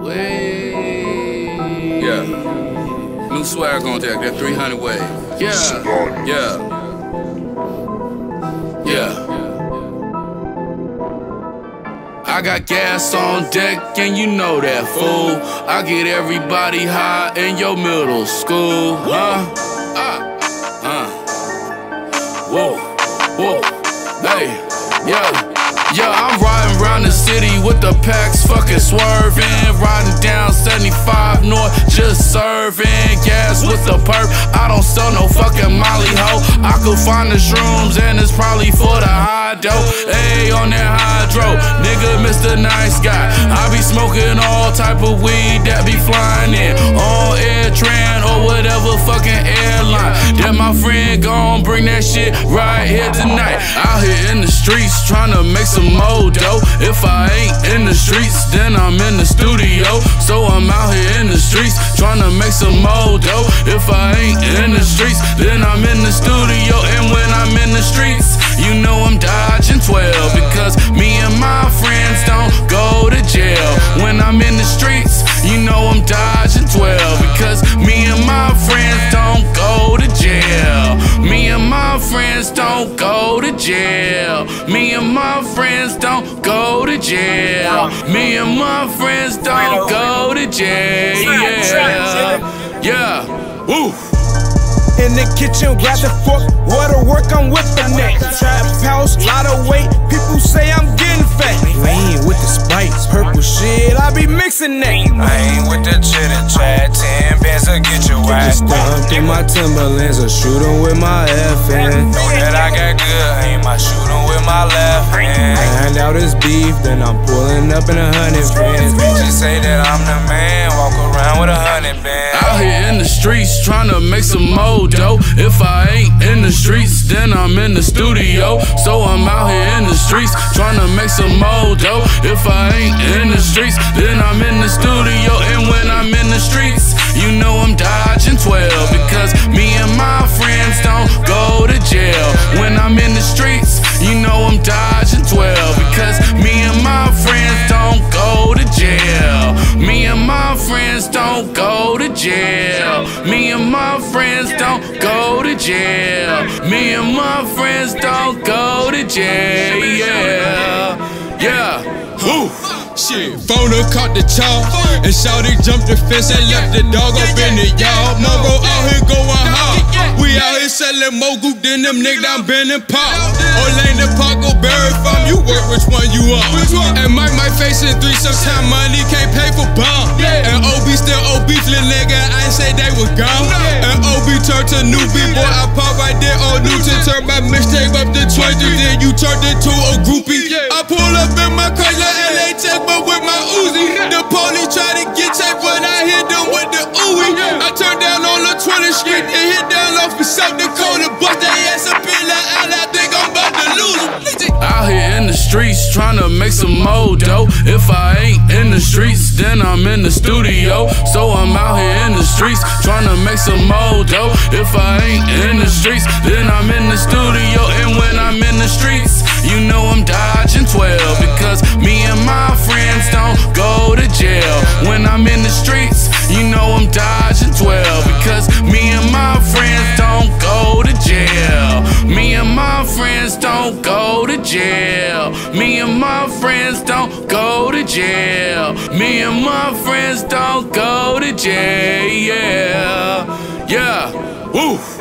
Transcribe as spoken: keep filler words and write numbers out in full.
Way. Yeah. New swag on deck, that three hundred wave. Yeah. Yeah. Yeah. I got gas on deck and you know that, fool. I get everybody high in your middle school, huh? Uh, uh. Whoa, whoa, hey, yeah. Yeah, I'm riding around the city with the packs fucking swerving. Riding down seventy-five North, just serving gas with the perp. I don't sell no fucking molly hoe. I could find the shrooms and it's probably for the high dough. Ayy, on that hydro, nigga Mister Nice Guy. I be smoking all type of weed that be flying in on Air Tran or whatever fucking airline. That my friend gon' bring that shit right here tonight. Out here in the streets trying to make some more dough. If I ain't in the streets, then I'm in the studio. So I'm out here in the streets trying to make some more dough. If I ain't in the streets, then I'm in the studio. And when I'm in the streets, you know I'm dodging twelve, because me and my friends don't go to jail. When I'm in the streets, you know I'm dodging twelve, because me and my friends don't go to jail. Me and my friends don't go to jail. Me and my friends don't go to jail. Me and my friends don't go to jail. Yeah, yeah, woo. In the kitchen, grab the fork, water work, I'm whipping that. Trap house, lot of weight, people say I'm getting fat. Lean with the spice, purple shit, I be mixing that. I ain't with the chitter chat, ten bands to get your ass. Stumped in my Timberlands, or shooting with my F N. Know that I got good, aim my shooting with my left hand. Hand out his beef, then I'm pulling up in a hundred bands. Bitches say that I'm the man, walk around with a hundred bands. Out here in the streets trying to make some more dough. If I ain't in the streets, then I'm in the studio. So I'm out here in the streets trying to make some more dough. If I ain't in the streets, then I'm in the studio. And when I'm in the streets, you know I'm dodging twelve, because me and my friends don't go to jail. When I'm in the streets, you know I'm dodging twelve, because me and my friends don't go to jail. Me and my friends don't go to jail. Me and my friends don't go to jail. Me and my friends don't go to jail. Yeah, yeah, woo. Shit, phone up, caught the chalk, and shawty jumped the fence and left the dog up in the yard. Moro out here going hard. We out here selling more goop than them niggas down Benning Park. Orlando Park, go Barry Farm, you work which one you are. And Mike might face in three, sometime money can't pay for bomb. And O B still O B, little nigga, I ain't say they was gone. And O B turned to new B-boy, I pop right there on Newton. Turn my mixtape up to twenty, then you turned into a groupie. I pull up in my car, like L A Tech, but with my Uzi. The police try to get tape when I hit them with the ooey. I turn down on the twentieth street and hit down off in South Dakota. Bust their ass up in the alley, I think I'm about to lose them. Out here in the streets trying to make some more dough. If I ain't in the streets, then I'm in the studio. So I'm out here in the streets trying to make some more dough. If I ain't in the streets, then I'm in the studio. And when I'm in the streets, you know I'm dodging twelve, because me and my friends don't go to jail. When I'm in the streets, you know I'm dodging twelve, because me and my friends don't go to jail. Me and my friends don't go to jail. Me and my friends don't go to jail. Me and my friends don't go to jail. Yeah, yeah, woo.